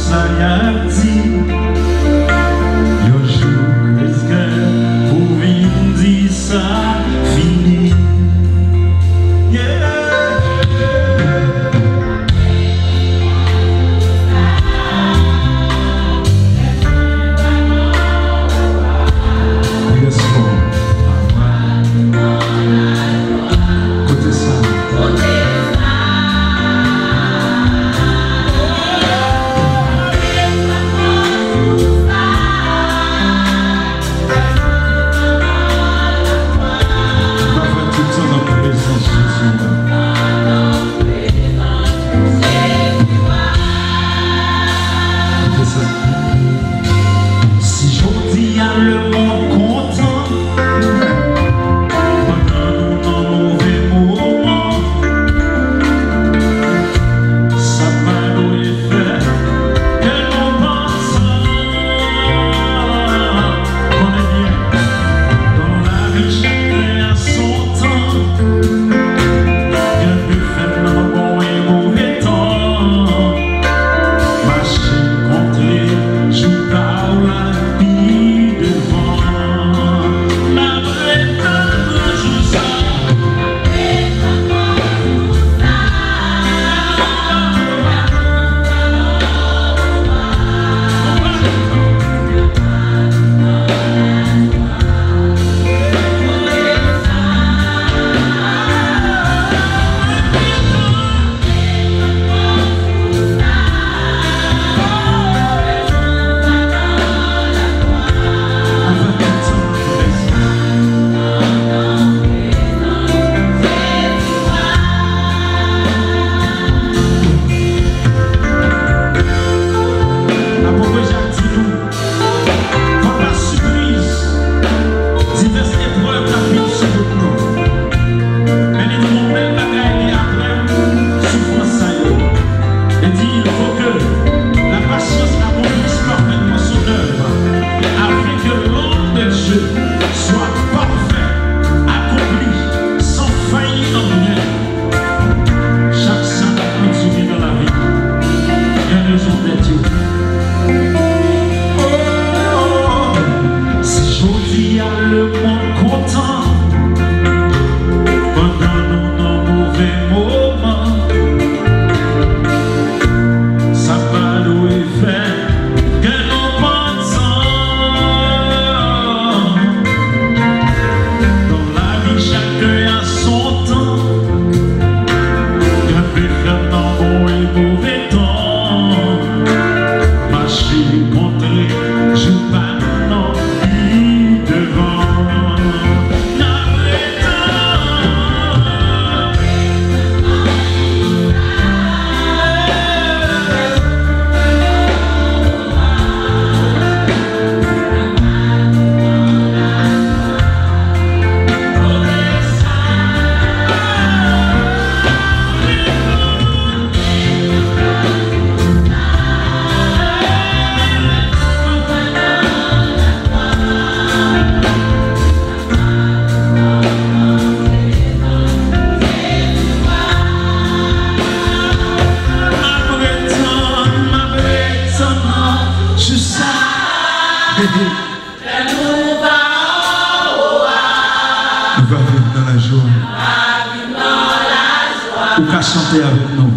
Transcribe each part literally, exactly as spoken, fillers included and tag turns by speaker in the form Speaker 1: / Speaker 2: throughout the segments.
Speaker 1: Ou qu'à chanter avec nous.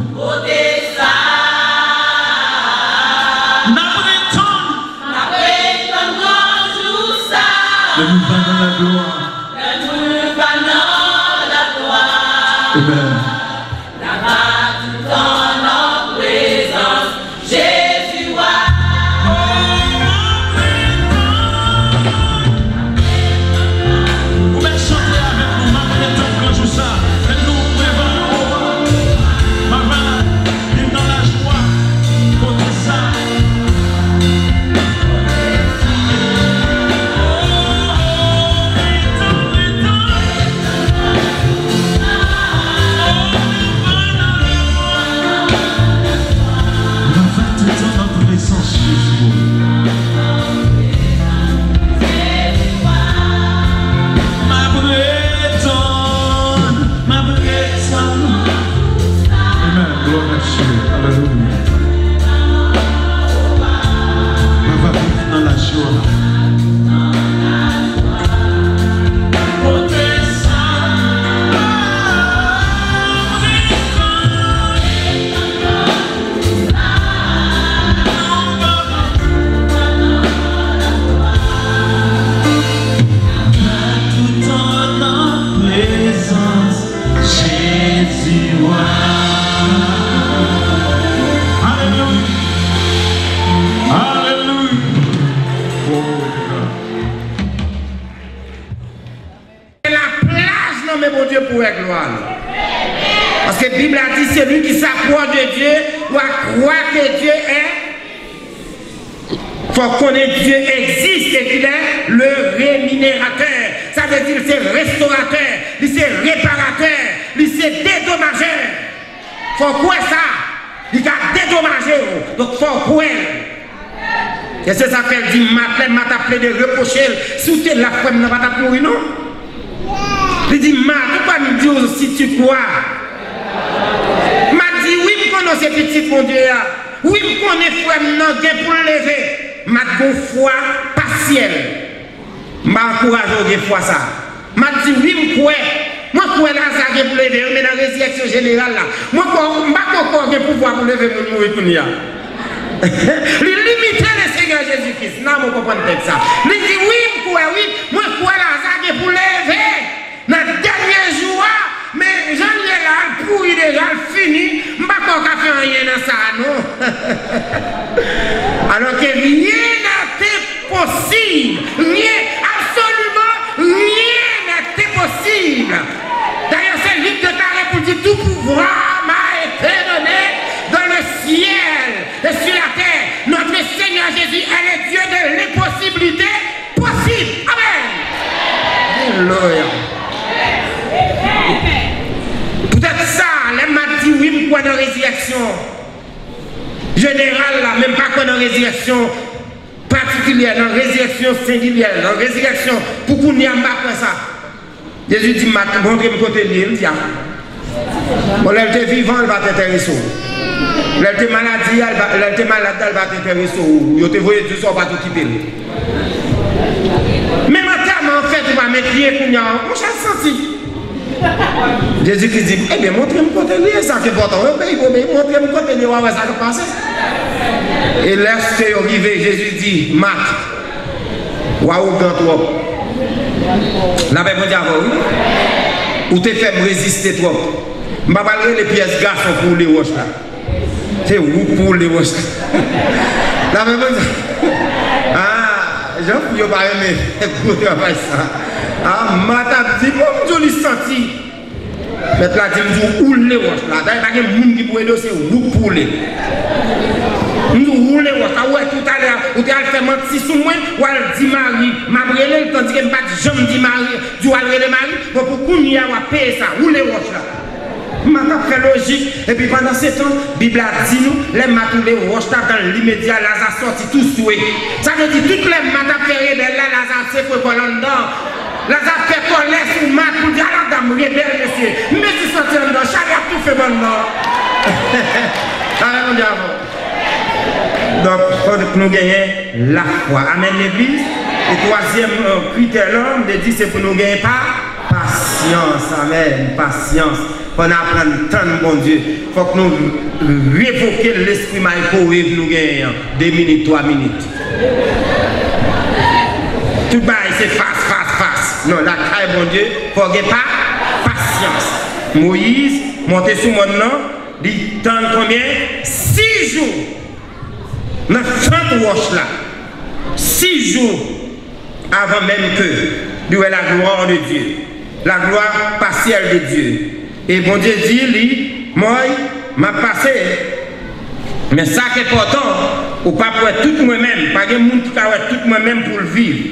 Speaker 1: Le nous va dans la gloire. Le nous va dans la gloire. Amen. Là-bas, tout en en présence, Jésus va. Vous pouvez chanter avec nous, ma prétendue quand je ça. Et nous prévenons, maman, vive dans la joie, côté ça.
Speaker 2: est gloire. Parce que la Bible a dit celui qui s'approche de Dieu doit croire que Dieu est. Il faut connaître Dieu existe et qu'il est le rémunérateur. Ça veut dire c'est restaurateur, c'est réparateur, c'est dédommageur. Il faut croire ça. Il a dédommagé. Donc il faut croire. Et c'est ça qu'elle dit, ma m'a appelé de reprocher. Si tu es la femme, n'a pas mourir, non? Il dit, ma, pourquoi me dire si tu crois? M'a dit, oui, je connais ces petits mon Dieu. Oui, je connais frère, non, pour le lever. M'a dit, foi partielle. M'a encouragé des fois ça. M'a dit, oui, je crois. Moi, je crois là, ça pour lever, mais dans la résurrection générale, là. Moi, je ne crois pas pouvoir pour lever pour mourir pour nous. Limiter le Seigneur Jésus-Christ. Non, je comprends ça. Il dit, oui, je crois, oui, moi, je crois là, ça pour lever. Dans le dernier jour, mais j'en ai là, pour y déjà fini, je ne vais pas faire rien dans ça, non. Alors que rien n'était possible, rien, absolument rien n'était possible. D'ailleurs, c'est le livre de Taré pour dire tout pouvoir m'a été donné dans le ciel et sur la terre. Notre Seigneur Jésus est le Dieu de l'impossibilité possible. Amen. Alléluia. Peut-être ça, elle m'a dit oui, je crois dans la résurrection générale, là, même pas quoi dans la résurrection particulière, dans la résurrection singulière, dans la résurrection, pour qu'on n'y a pas ça. Jésus dit, montrez-moi côté de l'île, tiens. Bon, elle était vivante, elle va t'intéresser. Elle était malade, elle était malade, elle va t'intéresser. Elle te voyait tout ça, on va tout quitter. Mais maintenant, en fait, tu vas mettre rien pour nous. Moi, j'ai senti. Jésus qui dit, eh bien, montrez-moi côté de l'île, ça qui est important. Montrez-moi côté de l'île, ouais, ça qui passe. Et lorsque est arrivé, Jésus dit, Marc, waouh, grand trop. La Bible dit avant, oui. Ou te fait me résister trop. Je ne vais pas les pièces garçons pour les roches là. C'est où pour les roches. La Bible dit, ah, j'en peux pas aimer pour travailler ça. Ah, ma dit, bon, je l'ai senti. Mais là, je dis, où les roches là. D'ailleurs, il y a des gens qui peuvent c'est où pour les. Nous roulons, ouais, tout à l'heure, ou tu as fait mentir sur moi, ou elle dit Marie, ma brûlée, tandis que je ne jamais dit Marie, tu as le Marie, pour qu'on y a payer ça, roulez roches là. Je fait logique, et puis pendant ce temps, la Bible a dit nous, les matous les roches dans l'immédiat, Lazare sorti tout souhait. Ça veut dire toutes les matous fait rebelle là, Lazare c'est pour qu'on dedans. Lazare fait colère sur mat pour dire à la dame rebelle, monsieur. Mais si sorti dedans, chaque a tout fait maintenant. Ça va dire avant. Donc, il faut que nous gagnions la foi. Amen, l'Église. Et troisième critère, l'homme, de dire c'est pour nous gagner pas patience. Amen, patience. Pour nous apprendre tant de bon Dieu. Il faut que nous révoquions l'esprit Michael et nous gagnions deux minutes, trois minutes. Tout le bail, c'est face, face, face. Non, la caille, bon Dieu, il faut gagner pas patience. Moïse, monté sur mon nom, dit tant combien? Six jours. Dans trente roches là, six jours avant même que nous ayons la gloire de Dieu, la gloire partielle de Dieu. Et bon Dieu dit, lui, moi, m'a passé. Mais ça qui est important, ou pas pour être tout moi-même, pas de monde qui peut être tout moi-même pour le vivre.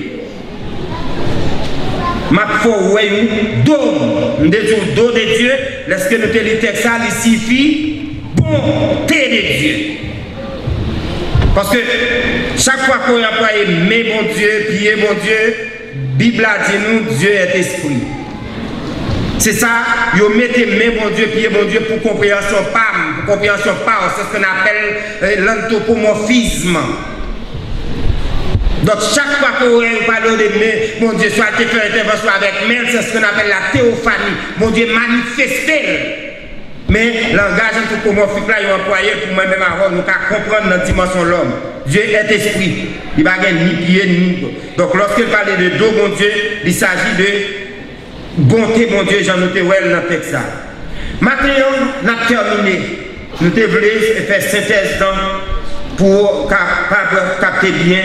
Speaker 2: Ma foi, ouais, dos, nous disons dos de Dieu, lorsque nous te lisons ça, il signifie bonté de Dieu. Parce que chaque fois qu'on emploie mais bon Dieu, prier bon Dieu, la Bible a dit nous, Dieu est esprit. C'est ça, vous mettez mais bon Dieu, prier bon Dieu pour compréhension par, pour compréhension par, c'est ce qu'on appelle euh, l'anthropomorphisme. Donc chaque fois qu'on parle de mais bon Dieu, soit tu fais intervention avec mais, c'est ce qu'on appelle la théophanie. Mon Dieu manifesté. Mais le langage anthropomorphique là, il est employé pour moi-même avant, nous comprendre notre dimension de l'homme. Dieu est esprit. Il va gagner ni pied ni. Donc lorsqu'il parle de dos, mon Dieu, il s'agit de bonté, mon Dieu, j'en noté well dans le texte. Maintenant, nous avons terminé. Nous devons faire synthèse dans pour capable capter bien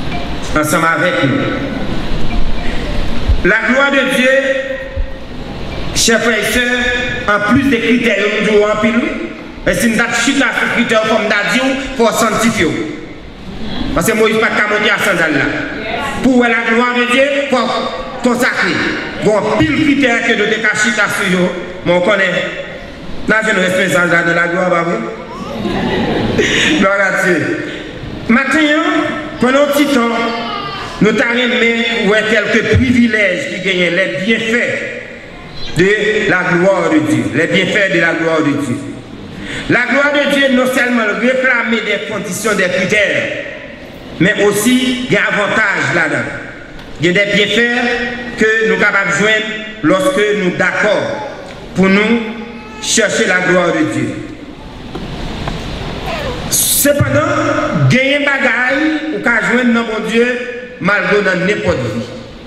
Speaker 2: ensemble avec nous. La gloire de Dieu chers frères et sœurs, en plus des critères, nous devons en pile. Et si nous avons chuté à ce critère, comme nous avons dit, il faut sanctifier. Parce que Moïse n'a pas monter à sandales là. Pour la gloire de Dieu, il faut consacrer. Bon, pile critère que nous devons chuter à ce jour, mais on connaît. Là, je ne respecte pas de la gloire, pas vrai? Gloire à Dieu. Maintenant, pendant un petit temps, nous avons aimé quelques privilèges qui gagnent les bienfaits de la gloire de Dieu. Les bienfaits de la gloire de Dieu. La gloire de Dieu non seulement réclamer des conditions, des critères, mais aussi des avantages là-dedans. Il y a des bienfaits que nous sommes capables de joindre lorsque nous sommes d'accord pour nous chercher la gloire de Dieu. Cependant, gagner des bagailles ou qu'à joindre dans mon Dieu malgré dans n'importe vie.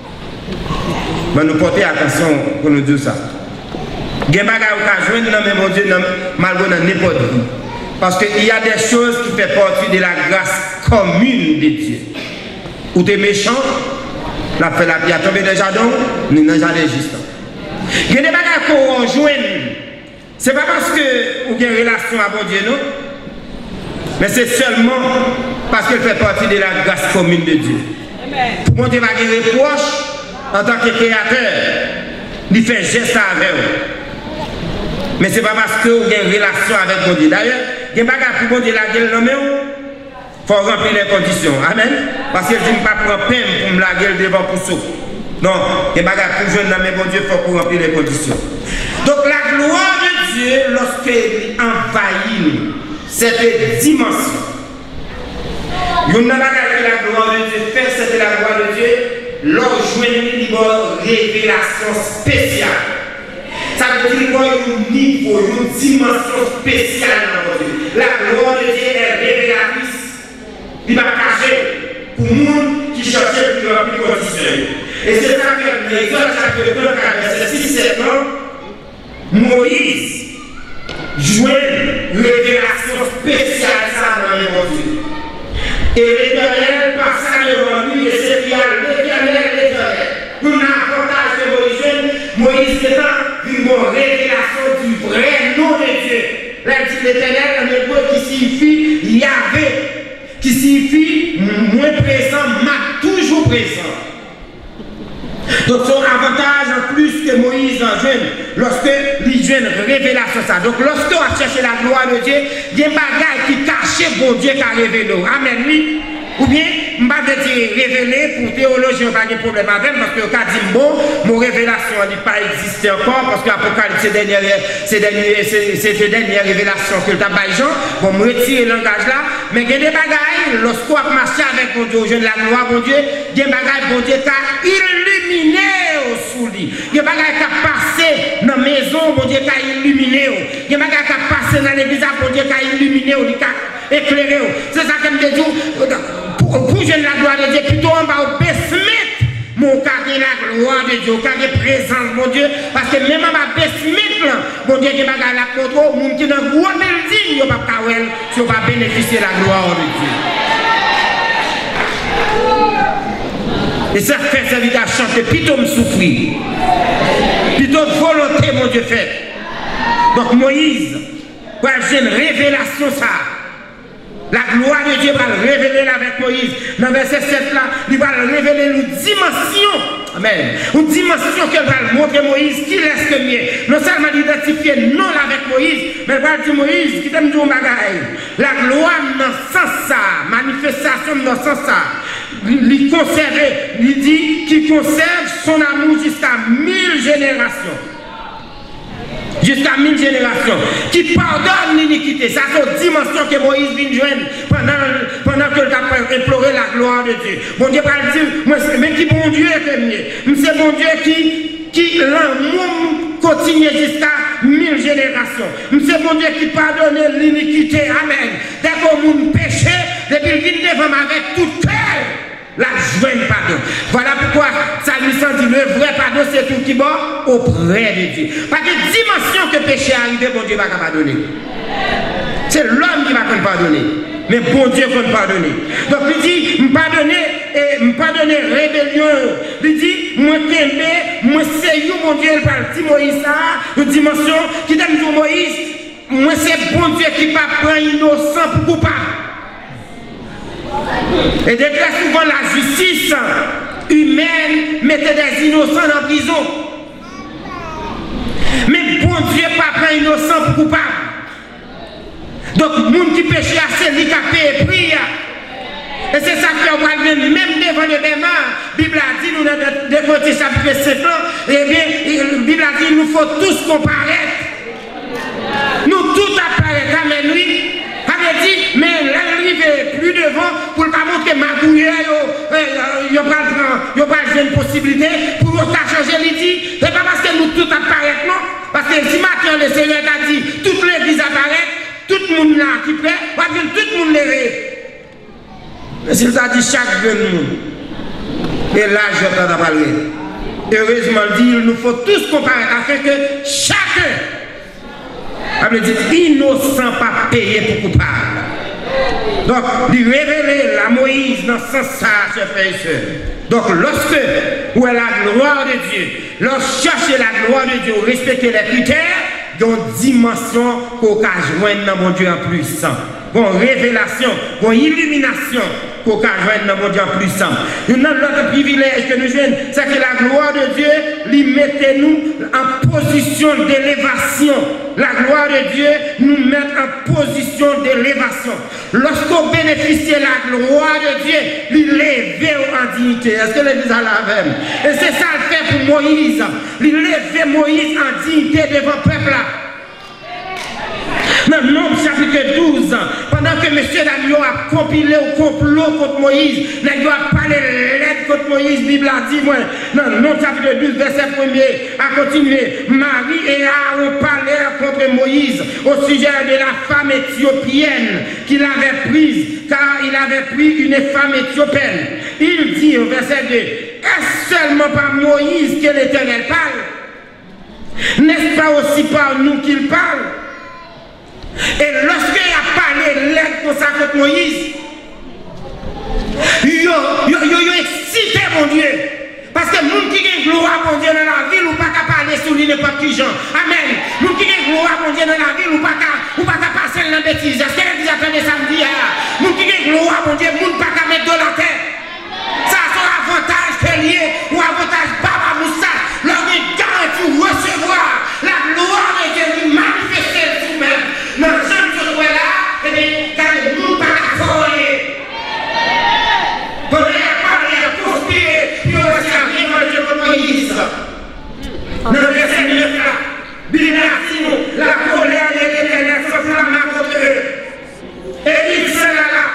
Speaker 2: Mais nous porter attention pour nous dire ça. Gagner des bagailles ou qu'à joindre dans mon Dieu malgré dans n'importe vie. Parce qu'il y a des choses qui font partie de la grâce commune de Dieu. Ou des méchants, la fait la pierre tomber dans le jardin, nous dans le jardin juste. Il y a des bagages qu'on rejoint. Ce n'est pas parce que vous avez une relation avec bon Dieu, non? Mais c'est seulement parce qu'elle fait partie de la grâce commune de Dieu. Pour mon Dieu va gagner reproche en tant que créateur, il fait geste avec vous. Mais ce n'est pas parce que vous avez une relation avec bon Dieu. D'ailleurs, il y a des bagages pour bon Dieu la gueule, non, mais il faut remplir les conditions. Amen. Parce qu'il ne dit pas prendre peine pour me la gueule devant pour ça. Non, il y a des bagages pour jeune, mais bon Dieu, il faut remplir les conditions. Donc la gloire de Dieu, lorsqu'elle envahit cette dimension, une bagage que la gloire de Dieu fait, c'est la gloire de Dieu, lorsqu'elle joue une révélation spéciale. Ça veut dire qu'il y a un niveau, une dimension spéciale dans Dieu. La gloire de Dieu est révélatrice. Il va cacher pour le monde qui cherchait plus remplir les conditions. Et c'est ça que l'Exode chapitre vingt-quatre, verset six sept ans, Moïse jouait une révélation spéciale dans le monde Dieu. Et l'Éternel passa devant lui et s'écria l'Éternel, l'Éternel. Pour l'avantage de Moïse, Moïse étant une révélation du vrai nom de Dieu. L'Éternel en hébreu qui signifie Yahvé, qui signifie moins présent, mais toujours présent. Donc son avantage en plus que Moïse en jeune, lorsque il jeune révélation ça. Donc lorsque on a cherché la gloire de Dieu, il y a des bagages qui cachent bon Dieu qui a révélé. Amen. Oui. Ou bien, je ne vais pas dire révéler pour théologie, pas de problème avec, parce que quand dit bon, mon révélation n'a pas existé encore, parce que l'Apocalypse, c'est la dernière, dernière révélation que le tabac Jean, bon, me retirer le langage là, mais il y a des bagailles, lorsqu'on a marché avec mon Dieu, au jeu de la gloire, mon Dieu, il y a des bagailles, mon Dieu, qui a illuminé sous lui. Il y a des bagailles qui a passé dans la maison, mon Dieu, qui a illuminé. Il y a des bagailles qui a passé dans l'église, mon Dieu, qui a illuminé, qui a éclairé. C'est ça que je me dis. Pour je la gloire de Dieu, plutôt en bas au besmit, mon cas de la gloire de Dieu, cas de présence, mon Dieu, parce que même en bas besmit, mon Dieu, qui va gagner la contre, mon qui dans le gros building, il ne va pas si on va bénéficier de la gloire de Dieu. Et ça fait servir à chanter, plutôt me souffrir, plutôt volonté, mon Dieu, fait. Donc Moïse, pour avoir une révélation, ça. La gloire de Dieu va le révéler avec Moïse. Dans le verset sept là, il va le révéler une dimension. Amen. Une dimension qu'elle va le montrer Moïse qui laisse que mieux. Non seulement d'identifier non avec Moïse, mais il va dire Moïse qui t'aime dire bagaille. La gloire dans ce sens ça, manifestation dans ce sens ça. Il conserve, il dit qu'il conserve son amour jusqu'à mille générations. Jusqu'à mille générations, qui pardonne l'iniquité. Ça, c'est une dimension que Moïse vient joindre pendant, pendant que tu as imploré la gloire de Dieu. Bon Dieu va dire, mais qui bon Dieu est mieux. C'est bon Dieu qui, qui l'amour continue jusqu'à mille générations. C'est bon Dieu qui pardonne l'iniquité. Amen. Dès qu'on a péché, depuis qu'il vient devant avec tout cœur. La joie pardon. Voilà pourquoi ça lui sent dit le vrai pardon, c'est tout qui va auprès de Dieu. Parce que dimension que péché arrive, bon Dieu va pardonner. C'est l'homme qui va pardonner. Mais bon Dieu va pardonner. Donc il dit, me pardonner et me pardonner rébellion. Il dit, moi t'aimer, moi c'est you, mon Dieu, il parle de Moïse, ça, une dimension qui donne pour Moïse, moi c'est bon Dieu qui va prendre innocent pour coupable. Et de très souvent, la justice humaine mettait des innocents en prison. Mais bon Dieu pas prendre innocent pour coupable. Donc, les gens qui péchent, c'est lui qui a payé prix. Et c'est ça que on même devant le débat, la Bible a dit, nous dans deux Corinthiens chapitre sept, eh bien, la Bible a dit, nous faut tous comparaître. Nous tous apparaître, amen, lui. Avait dit, mais l'arrivée plus devant pour ne pas montrer ma bouille, il n'y a pas de possibilité pour changer l'idée. Ce n'est pas parce que nous tous apparaître, non. Parce que si maintenant le Seigneur a dit, toute l'église apparaît, tout le monde là qui plaît, va venir tout le monde lever. Mais s'il a dit chaque jeune monde, et là je t'entends parler. Heureusement, il nous faut tous comparer afin que chacun, elle dit innocent pas payé pour coupable. Donc, il révéler la Moïse dans ce sens-là, chers frères et sœurs. Donc, lorsque où est la gloire de Dieu, lorsque chercher la gloire de Dieu, respecter les critères, il y a une dimension qu'on peut joindre dans mon Dieu en puissant. Une révélation, une illumination qu'on peut joindre dans mon Dieu en puissant. Une autre privilège que nous jouons, c'est que la gloire de Dieu, lui mettez nous en position d'élévation. La gloire de Dieu nous met en position d'élévation. Lorsqu'on bénéficie de la gloire de Dieu, il lève en dignité. Est-ce que l'église a la même? Et c'est ça le fait pour Moïse. Il lève Moïse en dignité devant le peuple. Dans le Nombre chapitre douze, pendant que M. Daniel a compilé au complot contre Moïse, il a parlé lettre contre Moïse, la Bible a dit, moi, dans le Nombre chapitre douze, verset premier, a continué, Marie et Aaron parlèrent contre Moïse au sujet de la femme éthiopienne qu'il avait prise, car il avait pris une femme éthiopienne. Il dit au verset deux, est-ce seulement par Moïse que l'Éternel parle? N'est-ce pas aussi par nous qu'il parle? Et lorsqu'il a parlé l'aide pour ça contre Moïse, il a excité mon Dieu. Parce que nous qui avons gloire mon Dieu dans la ville, ou pas qu'à parler sur lui n'importe qui gens. Amen. Nous qui avons gloire mon Dieu dans la ville, ou pas qu'à passer dans la bêtise. Est-ce que vous attendez samedi? Nous qui avons gloire mon Dieu, nous pas qu'à mettre de la terre. Ça c'est avantage lié ou avantage Baba Moussa. Leur garantie recevoir la gloire de Dieu lui manifester vous-même. Dans ce que là, et bien, car nous pas à foyer. Pour les parler, pour conspirer, puis aussi à vivre Dieu comme Moïse. Dans le verset neuf là, Bible a dit nous, la colère de l'Éternel se flamma contre eux. Et il sera là.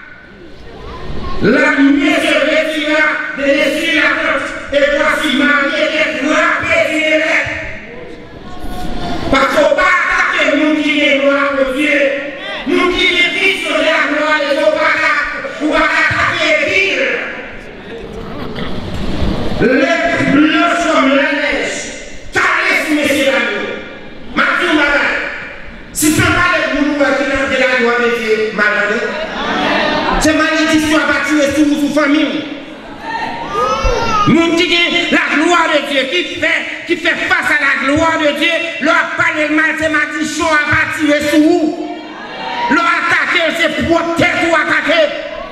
Speaker 2: La lumière se retira de l'essuie la tente, et voici Marie était frappée du élève. Parce qu'on va attaquer nous qui est gloire de Dieu, nous qui est fils de la gloire de Dieu, on va attaquer les villes. Les blancs comme la neige, calés, messieurs l'agneau. Mathieu malade. Si ce n'est pas les boulons qui ont de la gloire de Dieu, malade. C'est malédiction à bâtir sur vos familles. Mon qui la gloire de Dieu, qui fait, qui fait face à la gloire de Dieu, leur parler mal, c'est malédiction à bâtir sur vous. Leur attaquer, c'est pour tête ou attaquer.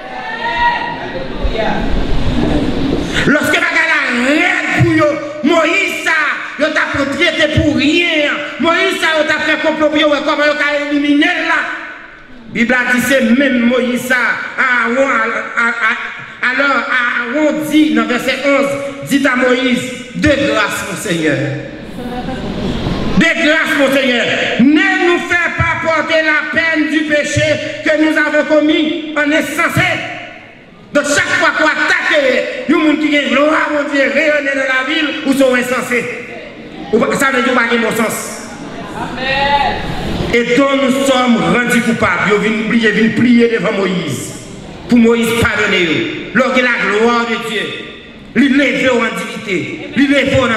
Speaker 2: Lorsque la règle pour eux, Moïse, ça, il t'a traité pour rien. Moïse, ça, il t'a fait complot pour eux, comment il a éliminé là. La Bible a dit c'est même Moïse ça. Aaron, alors Aaron dit dans verset onze, dit à Moïse, de grâce mon Seigneur. De grâce mon Seigneur. Ne nous fais pas porter la peine du péché que nous avons commis en insensé. Donc chaque fois qu'on attaque, il y a des gens qui ont gloire mon Dieu rayonner dans la ville ou sont insensés. Ça veut dire pas de bon sens. Amen. Et dont nous sommes rendus coupables, ils viennent plier devant Moïse. Pour Moïse pardonner. Lorsque la gloire de Dieu, lui lever en dignité. quantité, il lève en,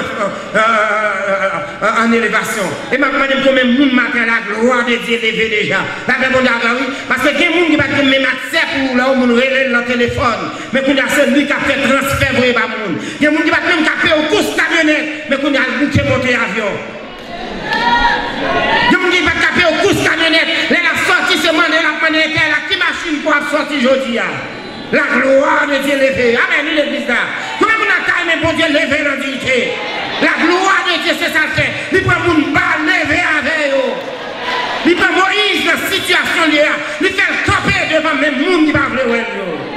Speaker 2: en élévation. Et ma demande combien de monde matin la gloire de Dieu levé déjà. La réponse à oui, parce que il y a des gens qui n'ont pas même accès pour là où on relève le téléphone, mais qu'on a celui qui a fait transfert pour les gens. Il y a des gens qui n'ont pas même capé au course camionnette, mais qu'on a le bouquet monté avion. Il y a des gens qui n'ont pas capé au course camionnette, les la sortie se demande la manière la qui machine pour sortir aujourd'hui. La gloire de Dieu levée. Amen, l'église là. Comment on a calmé pour Dieu lever dans dignité? La gloire de Dieu, c'est ça le fait. Il prend mon bas lever avec eux. Il prend Moïse dans la situation là. Il fait le camper devant même monde qui va vouloir.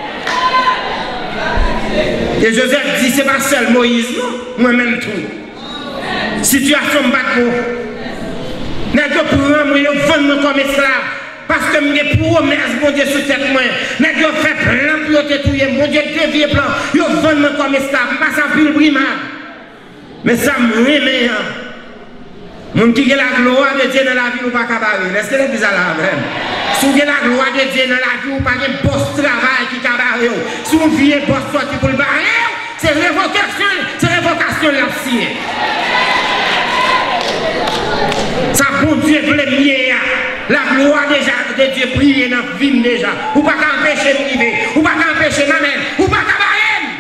Speaker 2: Et Joseph dit, c'est pas seul Moïse, non? Moi-même tout. Situation me bat pour. N'est-ce pas pour moi, je vends comme esclave. Parce que mes promesses, mon Dieu, sous tête moi, mais Dieu fait plein pour te tuer, mon Dieu, dévié plan, ils vendent comme esclave, pas sans pile brimade. Mais ça me remet, mon qui a la gloire de Dieu dans la vie ou pas cabaret, est-ce que c'est bizarre là même? Si vous avez la gloire de Dieu dans la vie ou pas un poste de travail qui cabaret, si vous avez un poste sorti pour le barrer, c'est révocation, c'est révocation de l'abside. Ça bon Dieu pour les miens. La gloire déjà de Dieu brille dans la vie déjà. Ou pas qu'empêcher de vivre. Ou pas qu'empêcher ma mère. Ou pas qu'empêcher.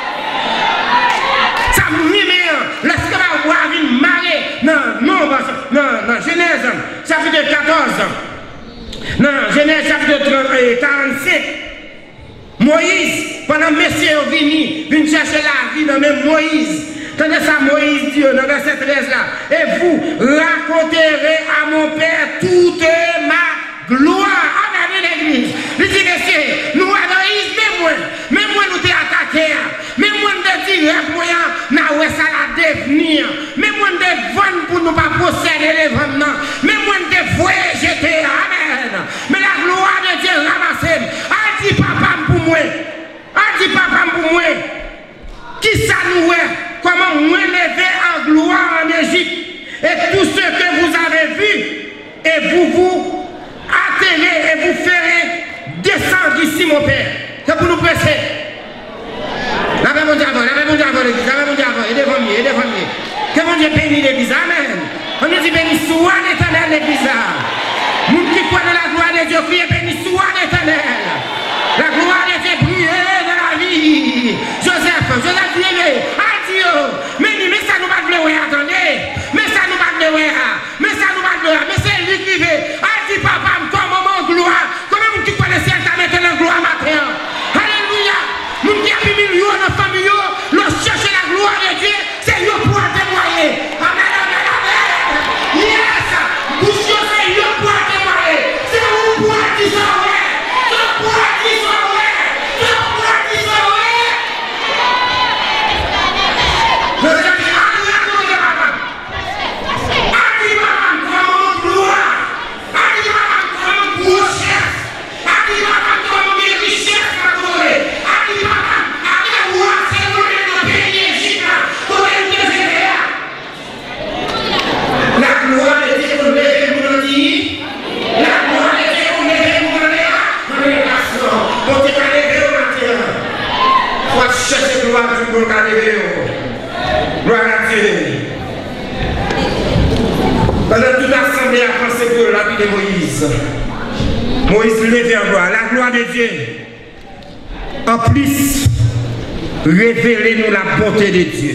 Speaker 2: Ça me remet. Lorsque va voir une marée. Non, non, non, Genèse, chapitre quatorze. Non, Genèse, chapitre quarante-sept. Moïse, pendant que messieurs sont venus, viennent chercher la vie dans même Moïse. Tenez ça, Moïse dit dans verset treize là. Et vous raconterez à mon Père toute ma gloire. Amen, l'église. Il dit, messieurs, nous adorisons, mais moi, mais moi nous t'ai attaqué. Mais moi nous t'ai dit, nous ça la devenir. Mais moi nous t'ai vendu pour nous pas posséder les ventes. Mais moi nous t'ai voyé jeter. Amen. Mais la gloire de Dieu ramassée. A dit papa pour moi. A dit papa pour moi. Qui ça nous est? Comment vous lever en gloire en Égypte et tout ce que vous avez vu et vous vous attelez et vous ferez descendre ici mon Père. C'est pour nous presser. La paix mon Dieu avant, la paix mon Dieu avant l'église, la paix mon Dieu avant, aidez moi, aidez moi. Que mon Dieu bénisse l'église, amen. On nous dit béni soit l'éternel l'église. Nous qui croient dans la gloire de Dieu, criez béni soit l'éternel. La gloire de Dieu brille dans la vie. Joseph, Joseph brille. Mais, mais ça nous va de l'ouer, attendez. Mais ça nous va de l'ouer. Mais ça nous va de l'ouer. Mais c'est lui qui veut. A dit papa, comme moment gloire. Comment vous qui connaissez ta mettre la gloire matin? Alléluia. Nous qui avons millions de familles, nous chercher la gloire de Dieu, c'est lui pour témoigner. Amen, amen, amen. Yes. Vous cherchez lui pour témoigner. C'est vous pour dire ça, ouais. C'est pour dire ça, ouais. C'est pour dire ça, ouais. Gloire à Dieu. Pendant toute l'assemblée a pensé pour la vie de Moïse. Moïse levé en gloire. La gloire de Dieu. En plus, révélez-nous la bonté de Dieu.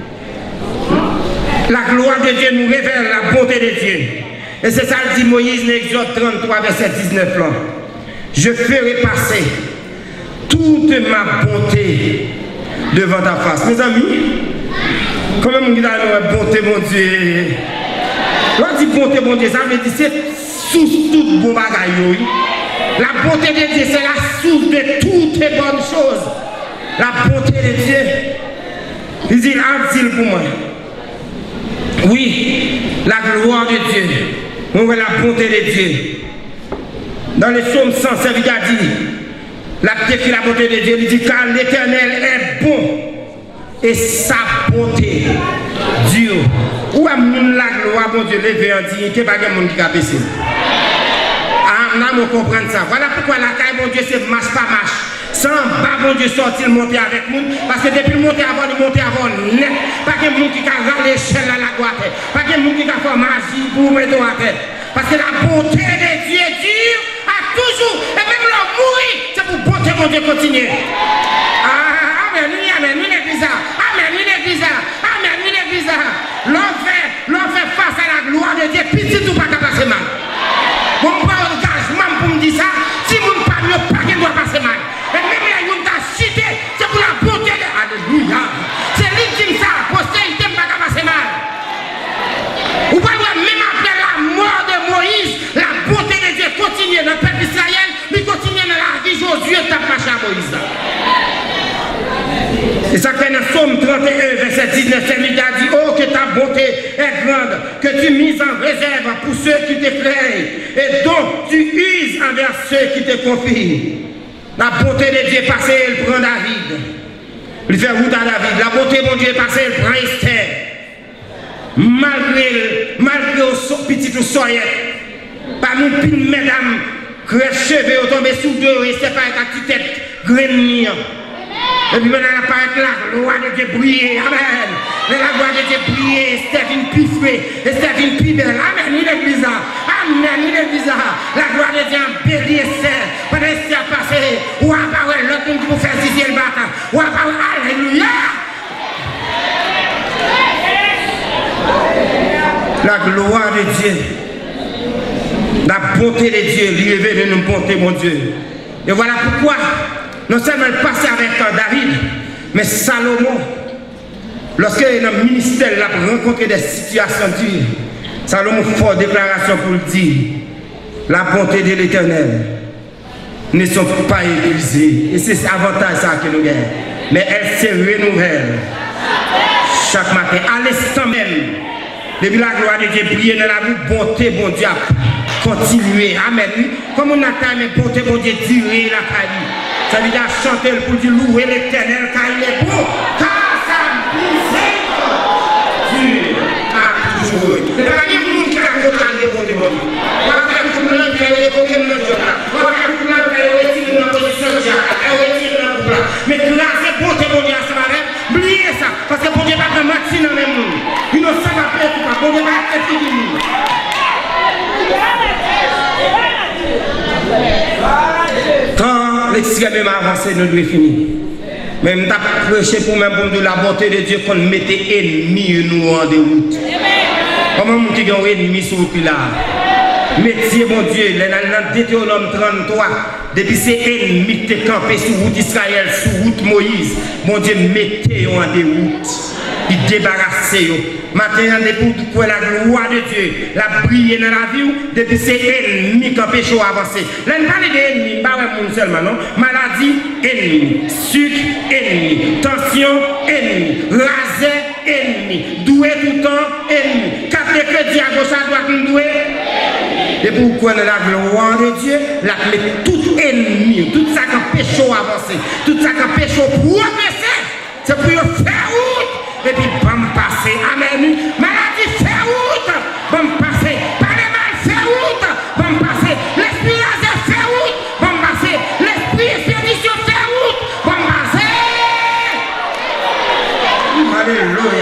Speaker 2: La gloire de Dieu nous révèle la bonté de Dieu. Et c'est ça que dit Moïse dans Exode trente-trois, verset dix-neuf. Là. Je ferai passer toute ma bonté devant ta face. Mes amis, comment on dit la bonté, mon Dieu? Quand on dit bonté, mon Dieu, ça veut dire c'est sous toute bon bagaille. La bonté de Dieu, c'est la source de toutes les bonnes choses. La bonté de Dieu. Il dit, asile pour moi. Oui, la gloire de Dieu. On voit la bonté de Dieu. Dans les psaumes cent, ça veut dire, la décrit la bonté de Dieu, il dit, car l'Éternel est bon et sa bonté Dieu. Où est la gloire, mon Dieu, levé en dignité, pas de monde qui a baissé. Ah, on a comprendre ça. Voilà pourquoi la caille, mon Dieu, c'est marche pas marche. Sans bas, bon Dieu, sortir, monter avec nous. Parce que depuis le monter avant, il monter avant net. Pas de monde qui a râlé l'échelle à la droite. Pas de monde qui a fait magie pour mettre à terre. Parce que la bonté de Dieu dure à toujours. Et même leur mourir, c'est pour bonté, mon Dieu, continuer. Ah, amen, oui, amen, oui, l'église. Amen, oui, l'église. Amen, oui, l'église. L'on fait, l'on fait face à la gloire de Dieu, puis si tout pas passer mal. Bon, pas engagement pour me dire ça. Si vous ne parlez pas, il doit passer mal. Et même là, vous avez cité, c'est pour la beauté de Alléluia. C'est lui qui dit ça, postérité ne va pas passer mal. Vous voyez, même après la mort de Moïse, la beauté de Dieu continue dans le peuple d'Israël, lui continue dans la vie Josué, tape marché à Moïse. Et ça fait dans Psaume trente et un, verset dix-neuf, c'est lui qui a dit, oh, que ta bonté est grande, que tu mises en réserve pour ceux qui t'éclairent, et dont tu uses envers ceux qui te confient. La bonté de Dieu est passée, elle prend David. Il fait route à David. La bonté de Dieu est passée, elle prend Esther. Malgré, malgré au petit ou soyette, parmi les mesdames, crèche cheveux, tombé sous deux, et c'est pas avec la petite tête, grenouille. Et puis maintenant, elle apparaît la gloire de Dieu briller. Amen. La gloire de Dieu briller. C'est une pifée. Et c'est une plus belle. Amen. Il est bizarre. Amen. Il est bizarre. La gloire de Dieu en bélier Esther. Pendant que c'est passé, ou apparaît l'autre qui vous fait zizier le bâton. Ou apparaît. Alléluia. La gloire de Dieu. La bonté de Dieu. Lui révèle de nous bonté, mon Dieu. Et voilà pourquoi. Non seulement il passait avec David, mais Salomon, lorsque dans le ministère il a rencontré des situations dures, Salomon fait une déclaration pour le dire, la bonté de l'Éternel ne sont pas épuisées. Et c'est l'avantage ça que nous gagnons. Mais elle se renouvelle chaque matin, à l'instant même. Depuis la gloire de Dieu briller dans la vie, bonté, bon Dieu, continuer. Amen. Comme on a mais bonté, bon Dieu, durer la caille. Ça veut dire chanter pour dire louer l'Éternel car il est bon, car sa miséricorde dure à toujours. Il n'y a pas de monde qui a condamné le bon Dieu. On va faire tout le monde qui a évoqué le nom de Dieu. On va faire tout le monde qui a retiré dans la position de Dieu. On va retirer dans le couple. Mais là, c'est bon, c'est bon Dieu à ce matin. Oubliez ça, parce que bon Dieu va te matcher dans le même monde. Il ne sait pas faire tout ça. Bon Dieu va être fini. Quand l'extrêmement avancé, nous devons finir. Même t'as prêché pour même pour de la bonté de Dieu qu'on mettait ennemis nous en déroute. Comment on qui a un ennemi sur le là? Métier, mon Dieu, dans Deutéronome trente-trois, depuis ces ennemis qui étaient campés sur route Israël, sur route Moïse, mon Dieu, mettez-vous en déroute. Il débarrassez vous. Maintenant, pour la gloire de Dieu, la briller dans la vie, depuis ces ennemis qui empêchent d'avancer. Là, on parle d'ennemis, pas un monde seulement, non? Maladie, ennemi. Sucre, ennemi. Tension, ennemi. Raser, ennemi. Doué tout le temps, ennemi. Quatre crédits à gauche à droite, nous doué. Et pourquoi la gloire de Dieu, la met tout ennemi, tout ça qui empêche d'avancer, tout ça qui empêche de progresser, c'est pour faire route. Et puis, bon passer, amen. Maladie, fait route. Bon passer, pas de mal, fait route. Bon passer, l'esprit laser, fait route. Bon passer, l'esprit expédition, fait route. Bon passer. Alléluia.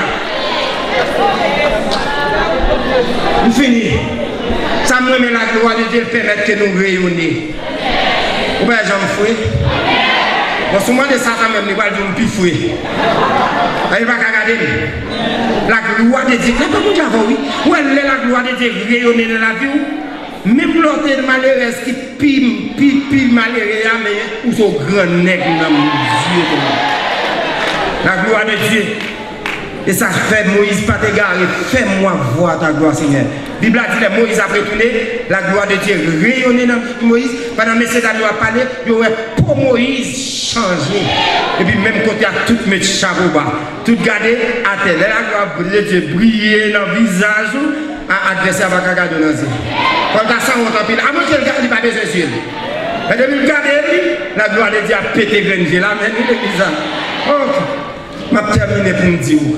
Speaker 2: Nous finissons. Ça me met la gloire de Dieu permettre que nous rayonnions. Vous voyez, j'en fouille. Bon, souvent de ça, quand même, il va dire un peu fouille. Il va regarder. La gloire de Dieu. Là, comme j'avais oui. Où est la gloire de Dieu rayonner dans la vie? Même l'autre malheureuse qui pile, pile, pile malheureux, mais où sont grands nègres dans mon Dieu. La gloire de Dieu. Et ça fait Moïse pas t'égarer. Fais-moi voir ta gloire, Seigneur. La Bible a dit que Moïse a retourné, la gloire de Dieu rayonnait dans Moïse. Pendant que M. Daniel a parlé, il aurait pour Moïse changé. Et puis même côté à tout mettre chapeau bas, tout garder à terre. La gloire de Dieu briller dans le visage, à adversaire va regarder dans les yeux. Quand ça on t'empile, à moi je regarde, il n'a pas besoin de yeux. Mais depuis le garder, la gloire de Dieu a pété Grenville. Amen. Il est bizarre. Ok. Je vais terminer pour me dire.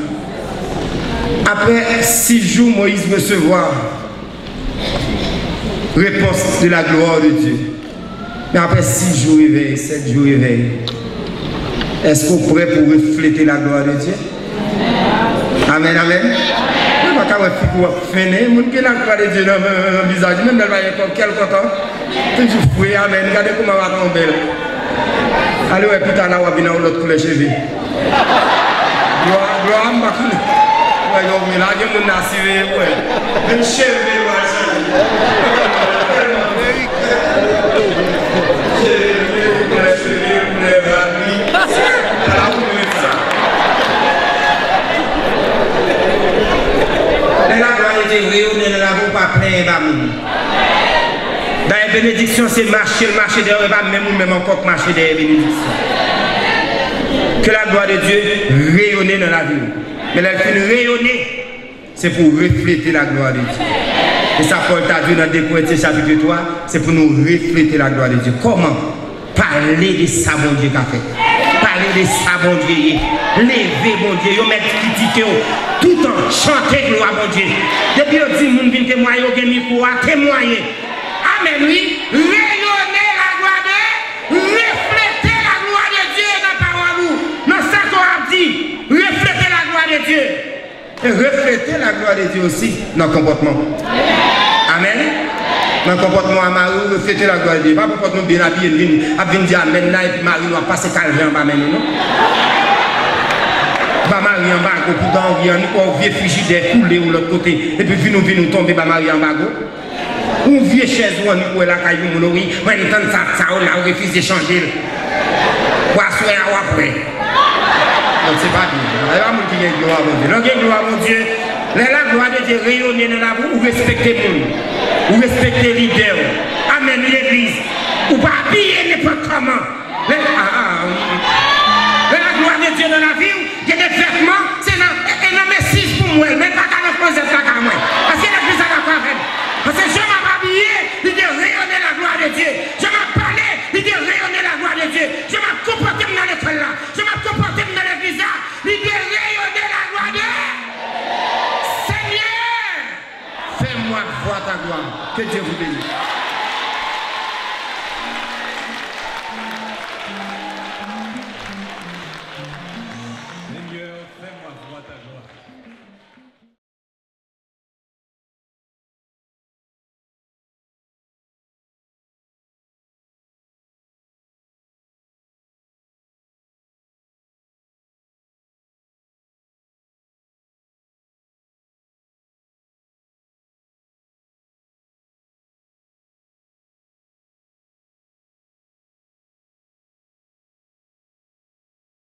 Speaker 2: Après six jours, Moïse recevoir réponse de la gloire de Dieu. Mais après six jours réveil, sept jours réveil, est-ce qu'on est prêt pour refléter la gloire de Dieu? Amen, amen. Je ne vais pas finir, je vais la gloire de Dieu dans le visage, même dans le quel content. Toujours fouillé, amen. Regardez comment on va tomber. Allez, ouais, putain, là, on va venir l'autre pour les cheveux. Gloire, gloire, je ne vais pas finir. Ouais, là, il y a mon assuré, ouais. Une cheveux, dans la bénédiction, c'est marcher, le marcher derrière, même ou même encore marcher derrière la bénédiction. Que la gloire de Dieu rayonne dans la vie. Mais elle fait rayonner, c'est pour refléter la gloire de Dieu. Et ça, Paul t'a dit dans deux Corinthiens chapitre trois, c'est pour nous refléter la gloire de Dieu. Comment? Parler de ça, mon Dieu, qu'a fait. Parler de ça, mon Dieu. Lever, mon Dieu. Mettre critiquer tout le temps. Chanter gloire, mon Dieu. Depuis on dit, mon vient témoigner, on vient micro à témoigner. Amen, oui. Rayonner la gloire de Dieu. Refléter la gloire de Dieu dans la parole. Dans ça qu'on a dit. Refléter la gloire de Dieu. Et refléter la gloire de Dieu aussi dans le comportement. Amen. Dans le comportement à Marie, refléter la gloire de Dieu. Pas pour nous bien habiller, à venir dire Amen là et puis Marie va passer calvaire en bas maintenant, non? Pas Marie en bas, pour dans rien, nous vieux frigidaire couler ou l'autre côté, et puis nous venons tomber par Marie en bas. Ou vieux chaise ou nous la caillou mon ori, on entend ça, ça, on a refusé d'échanger. Ou à souhait ou après. Donc c'est pas bien. Il y a mon qui est gloire à mon Dieu. Donc il gloire à mon Dieu. La gloire de Dieu rayonne dans la boue, ou respecter le monde, ou respecter les leaders, amen l'église, ou pas habiller n'importe comment. La gloire de Dieu dans la vie, il y a des vêtements, c'est un message pour moi, mais pas qu'à nous poser ça qu'à moi. Parce que l'église a la parole. Parce que je m'ai habillé, il dit rayonner la gloire de Dieu. Je m'ai parlé, il dit rayonner la gloire de Dieu. Je m'ai comporté dans l'école là, je m'ai comporté dans l'église là, il dit rayonner la gloire de Dieu. Fais-moi voir ta gloire. Que Dieu vous bénisse.